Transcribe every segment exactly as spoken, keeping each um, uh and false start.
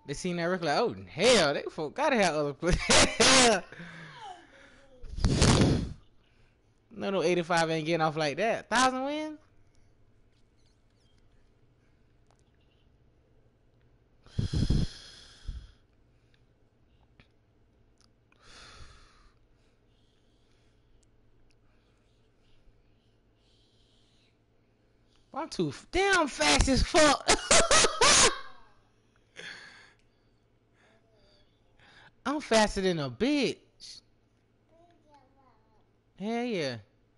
They seen that record like, oh hell, they folk gotta have other players. No, no, eighty-five ain't getting off like that. Thousand wins. I'm too damn fast as fuck. I'm faster than a bitch. Hell yeah.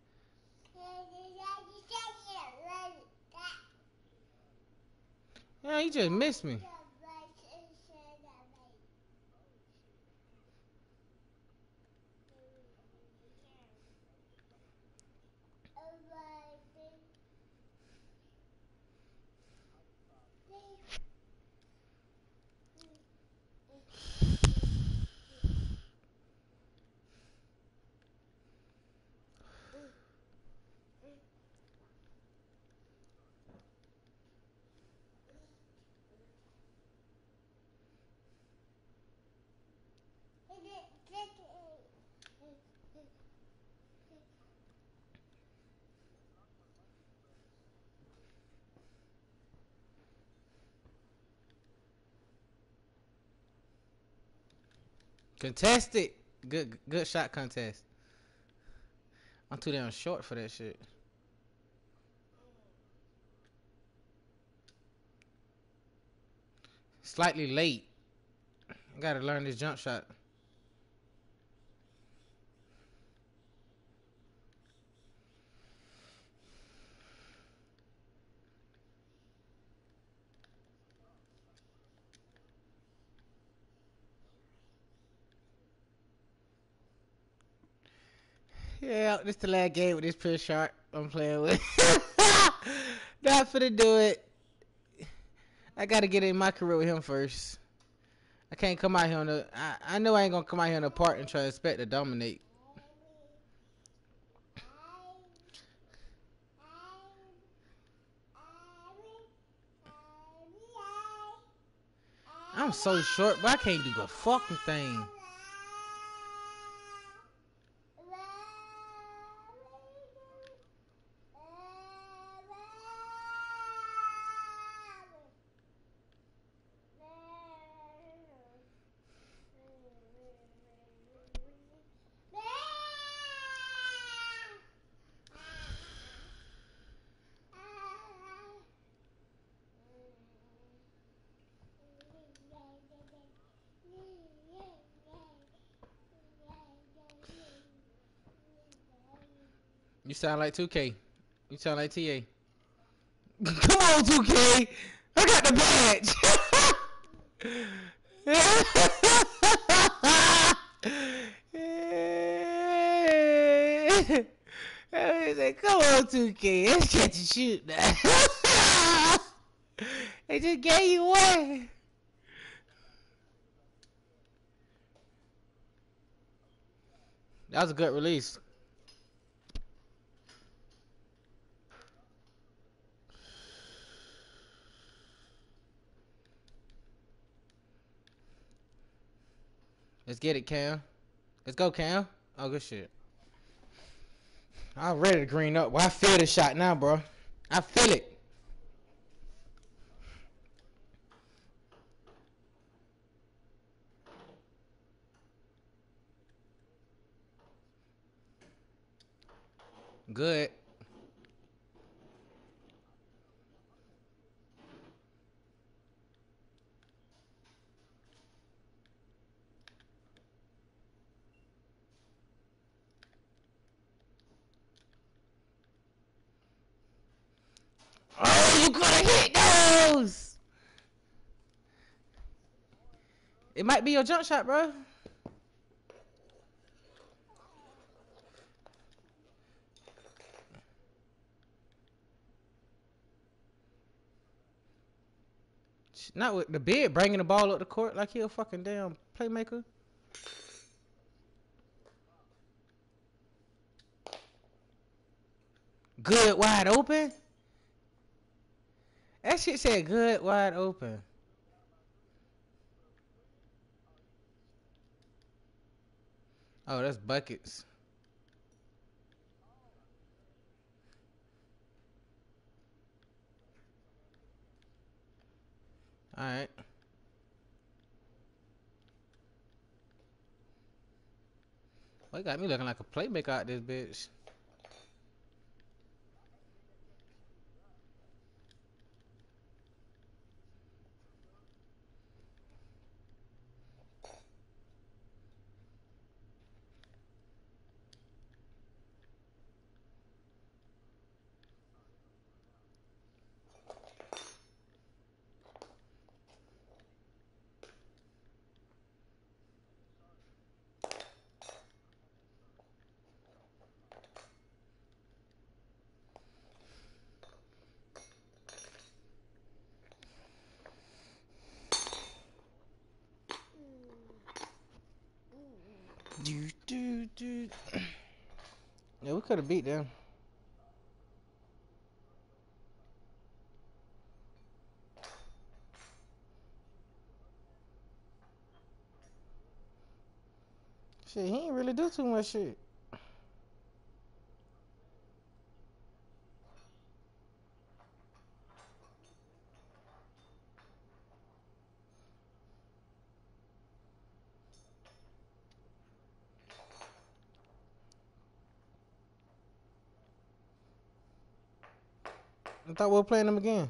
Yeah, you just missed me. Contested. Good good shot contest. I'm too damn short for that shit. Slightly late. I gotta learn this jump shot. Yeah, this the last game with this pure shark I'm playing with. Not finna do it. I gotta get in my career with him first. I can't come out here on the. I, I know I ain't gonna come out here on the part and try to expect to dominate. I'm so short, but I can't do a fucking thing. You sound like two K. You sound like T A. Come on, two K. I got the badge. I said, come on, two K. Let's catch and shoot now. They just gave you one. That was a good release. Let's get it, Cam. Let's go, Cam. Oh, good shit. I'm ready to green up. Well, I feel the shot now, bro. I feel it. Good. Oh, you gotta hit those. It might be your jump shot, bro. Not with the bid bringing the ball up the court like he a fucking damn playmaker. Good wide open. That shit said good wide open. Oh, that's buckets. All right. Well, you got me looking like a playmaker out this bitch. Do do do. Yeah, we could have beat them. Shit, he ain't really do too much shit. I thought we were playing them again.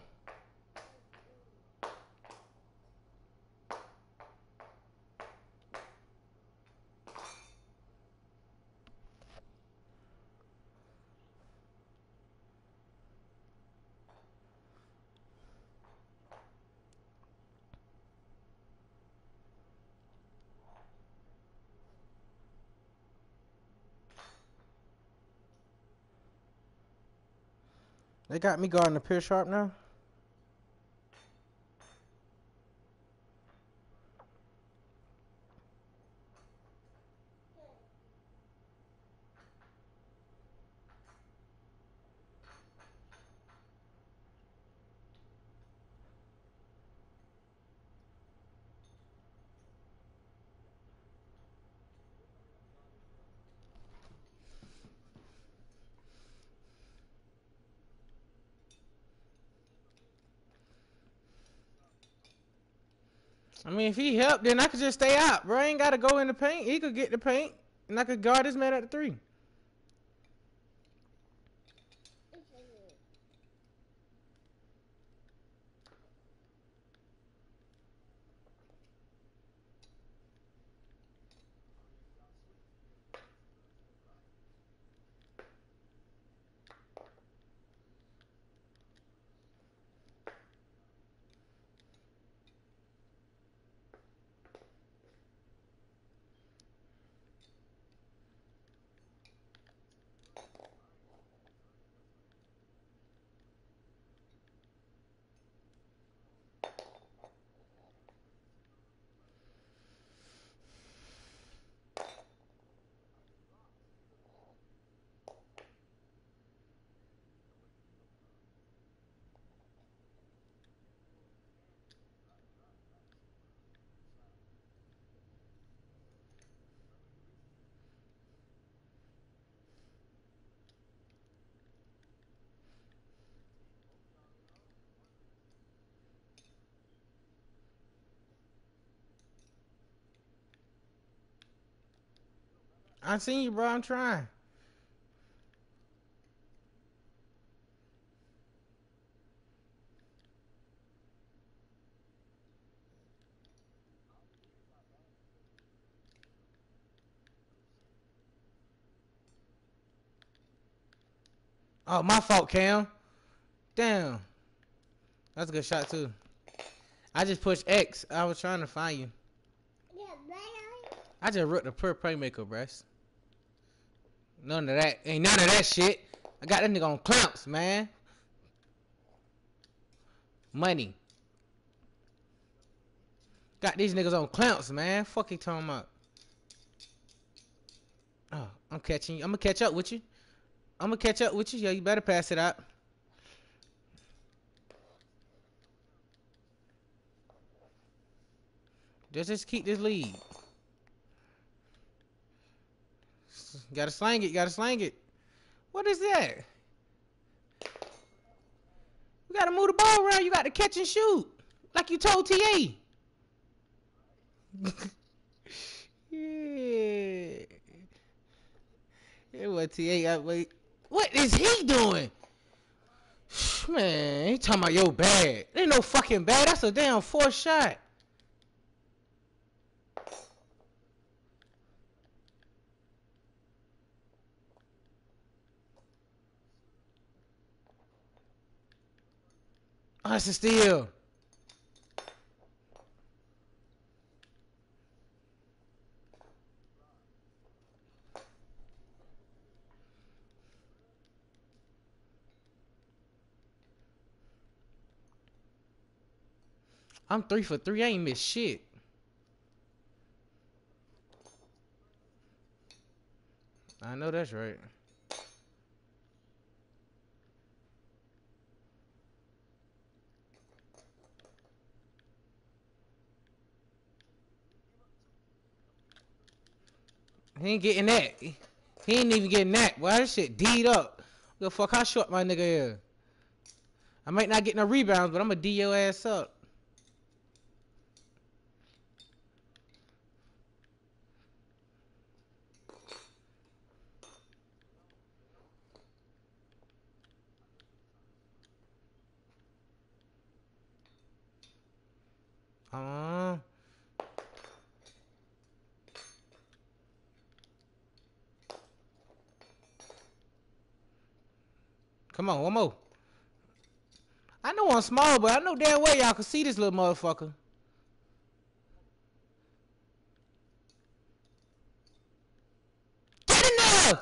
They got me guarding the Pure Sharp now. I mean, if he helped, then I could just stay out, bro. I ain't gotta go in the paint. He could get the paint, and I could guard this man at the three. I seen you, bro. I'm trying. Oh, my fault, Cam. Damn. That's a good shot, too. I just pushed X. I was trying to find you. I just wrote the per playmaker, bruh. None of that. Ain't none of that shit. I got that nigga on clamps, man. Money. Got these niggas on clamps, man. Fuck you talking about. Oh, I'm catching you. I'm gonna catch up with you. I'm gonna catch up with you. Yo, you better pass it out. Just, just keep this lead. You gotta slang it. You gotta slang it. What is that? You gotta move the ball around. You got to catch and shoot. Like you told T A. Yeah. Yeah, what T A got, wait. What is he doing? Man, he talking about yo bad. Ain't no fucking bad. That's a damn four shot. Oh, that's a steal. I'm three for three. I ain't missed shit. I know that's right. He ain't getting that. He ain't even getting that. Boy, that shit D'd up. The fuck how short my nigga is. I might not get no rebounds, but I'm gonna D your ass up. Uh, come on, one more. I know I'm small, but I know damn well y'all can see this little motherfucker. Get in there!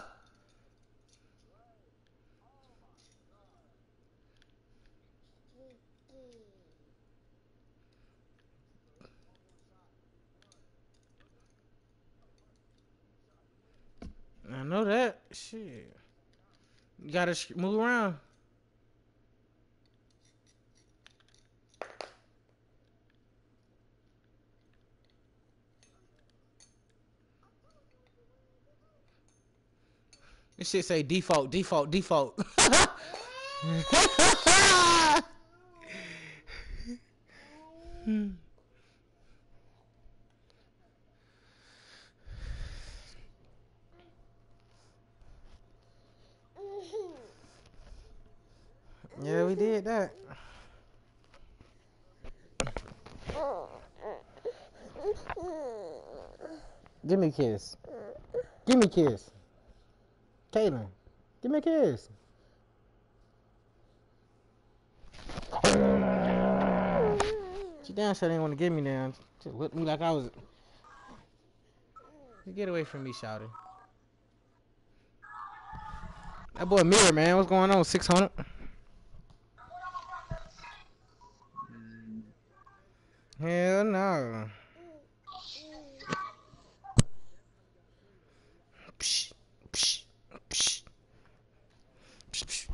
I know that. Shit. You gotta sh- move around. This shit say default, default, default. Yeah, we did that. Give me a kiss. Give me a kiss. Kaylin, give me a kiss. She damn sure didn't want to give me down. She looked at me like I was. Get away from me, shouty. That boy Mirror, man. What's going on? six hundred? Hell no. Psh, psh, psh, psh, psh.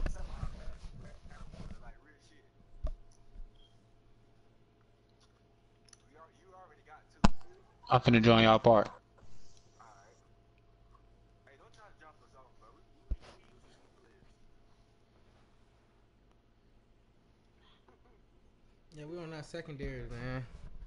I'm finna join y'all part. Yeah, we on our secondaries, man.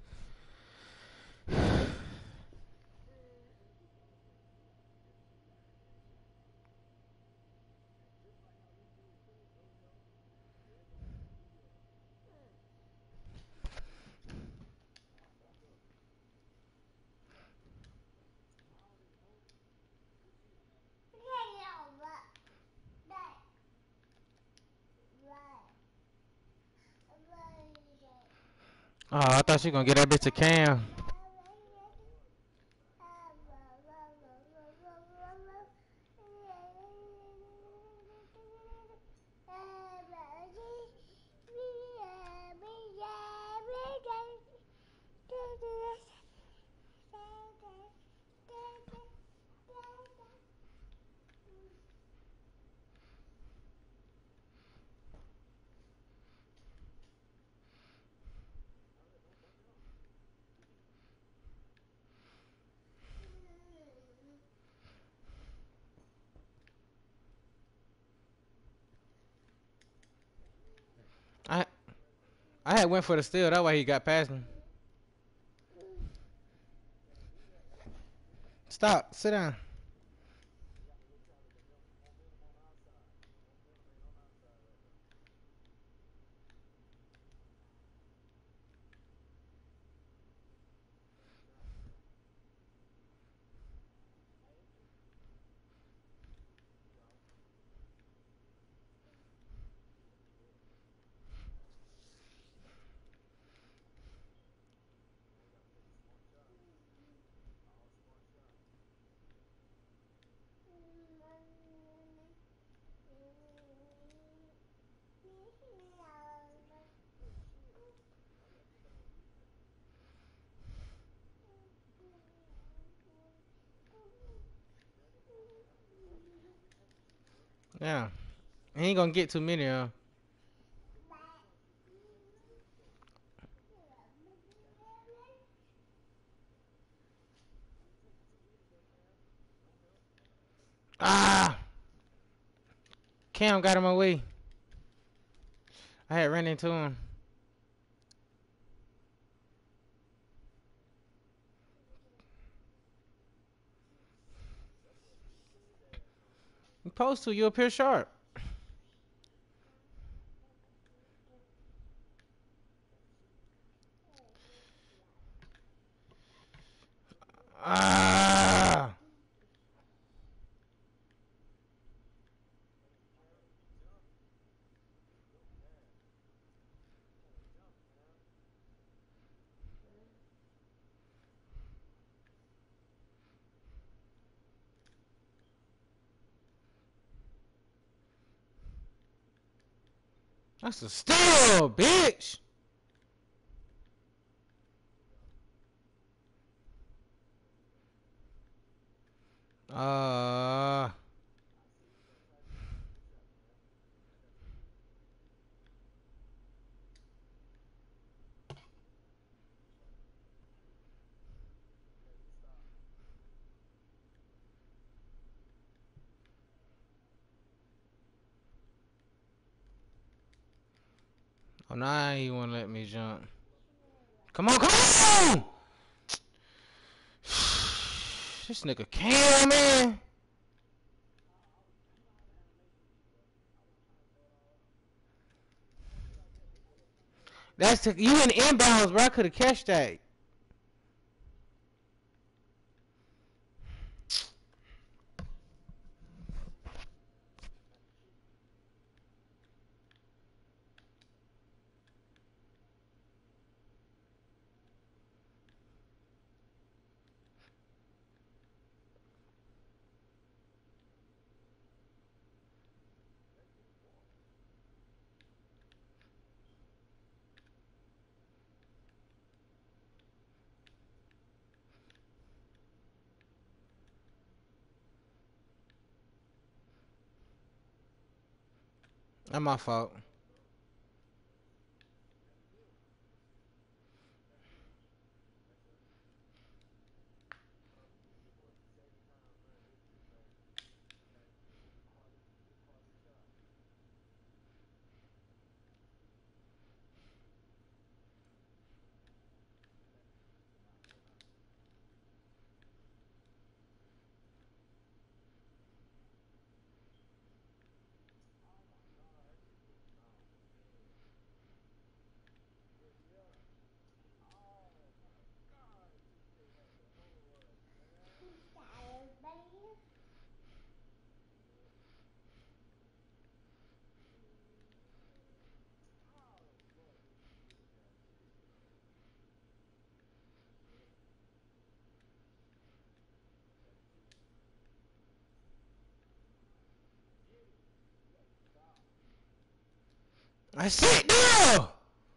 Oh, I thought she gonna get that bitch to Cam. I had went for the steal. That's why he got past me. Stop. Sit down. Yeah. He ain't gonna get too many of them. Ah! Cam got him away. I had ran into him. You supposed to. You appear sharp. Ah! That's a steal, bitch. Uh. Oh, now he won't let me jump. Come on, come on! This nigga Cam, man. That's the, you in inbounds, bro. I could have catched that. That's my fault. I sit down.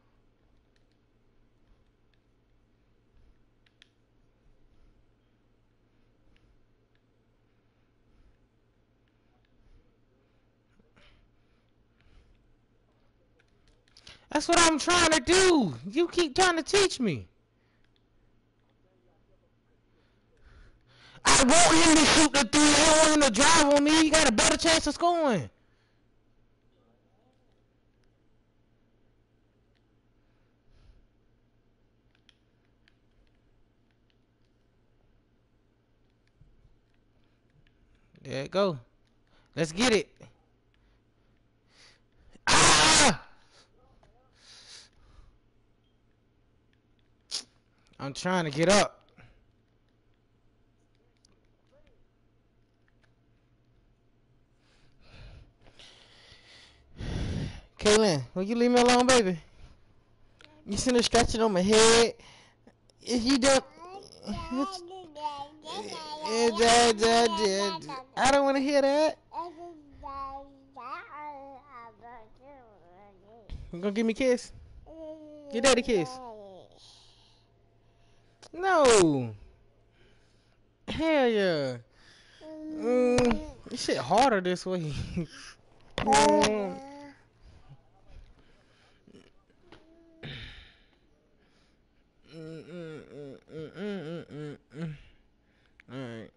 That's what I'm trying to do. You keep trying to teach me. I want him to shoot the three. I don't want him to drive on me. You got a better chance of scoring. There it go. Let's get it. Ah! I'm trying to get up. Kaylin, will you leave me alone, baby? You sitting there scratching on my head. If you don't... I don't want to hear that. You gonna give me a kiss? Your daddy kiss. No. Hell yeah. Mm, this shit harder this way. mm. Mm, mm, mm, mm, mm, mm, mm. Alright.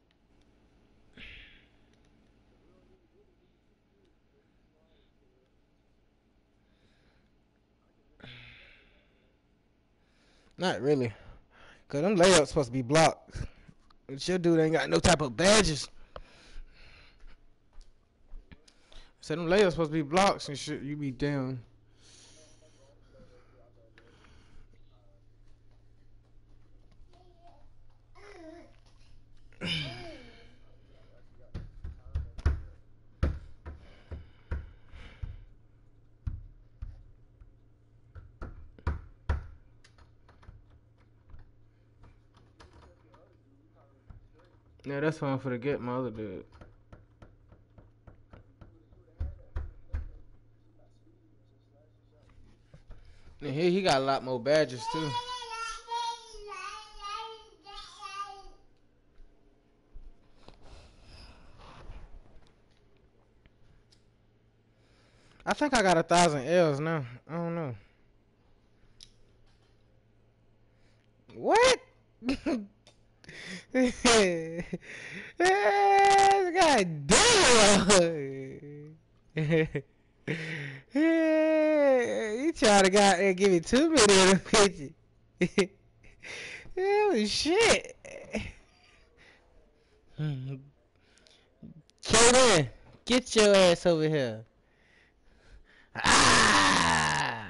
Not really. Cause them layups supposed to be blocked. But your dude ain't got no type of badges. So them layups supposed to be blocks and shit. You be down. Yeah, that's why I'm for to get my other dude. And here he got a lot more badges too. I think I got a thousand L's now. I don't know. What? God damn! You trying to got and give me too many of them pictures. Holy shit! Kaden, get your ass over here. Ah!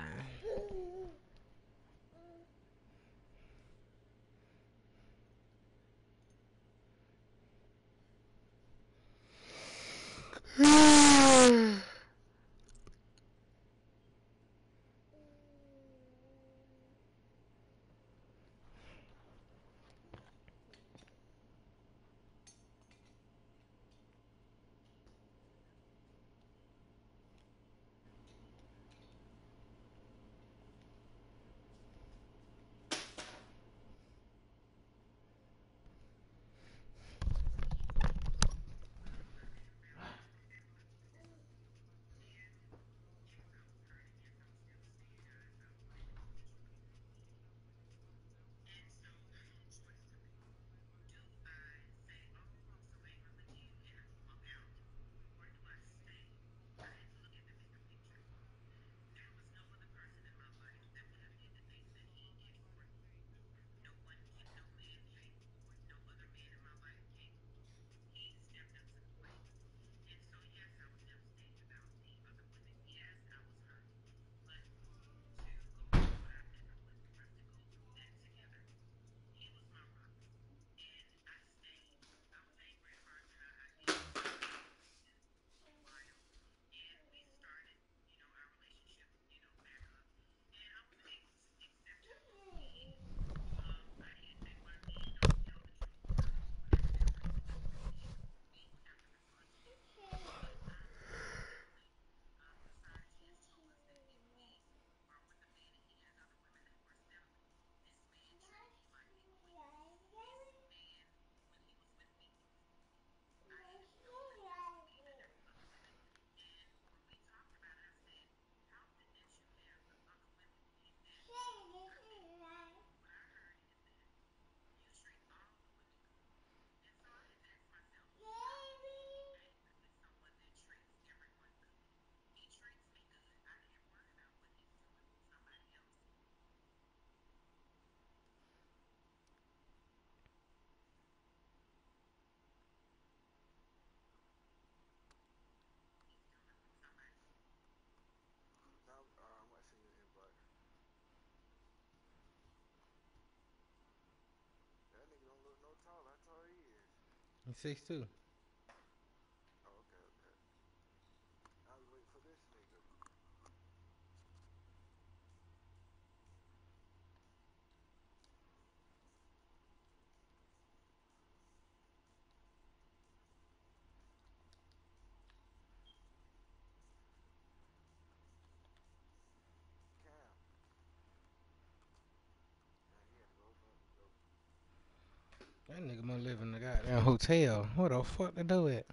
He's six two. Oh, okay, okay. I was waiting for this nigga. Cam. Man, he had to go for go. That nigga must live in the goddamn hotel. What the fuck to do it?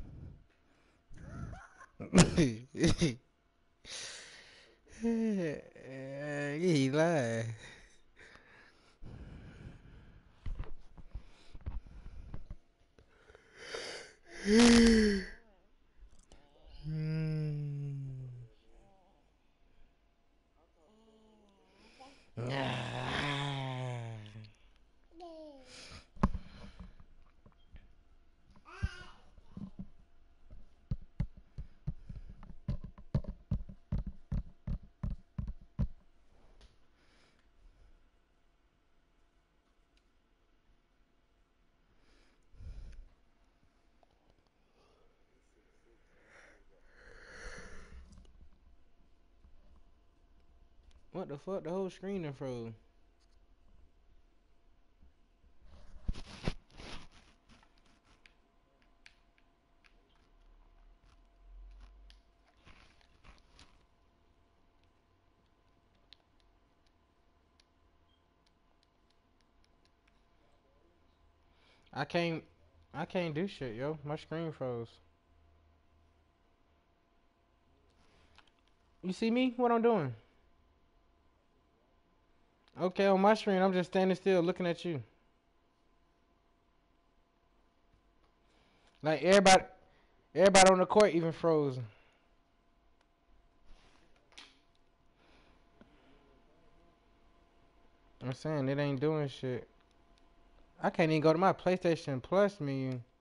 He lied. Hmm. He's six six, man. That nigga got What the fuck? The whole screen done froze. I can't. I can't do shit, yo. My screen froze. You see me? What I'm doing? Okay, on my screen, I'm just standing still looking at you. Like everybody, everybody on the court even froze. I'm saying it ain't doing shit. I can't even go to my PlayStation Plus menu.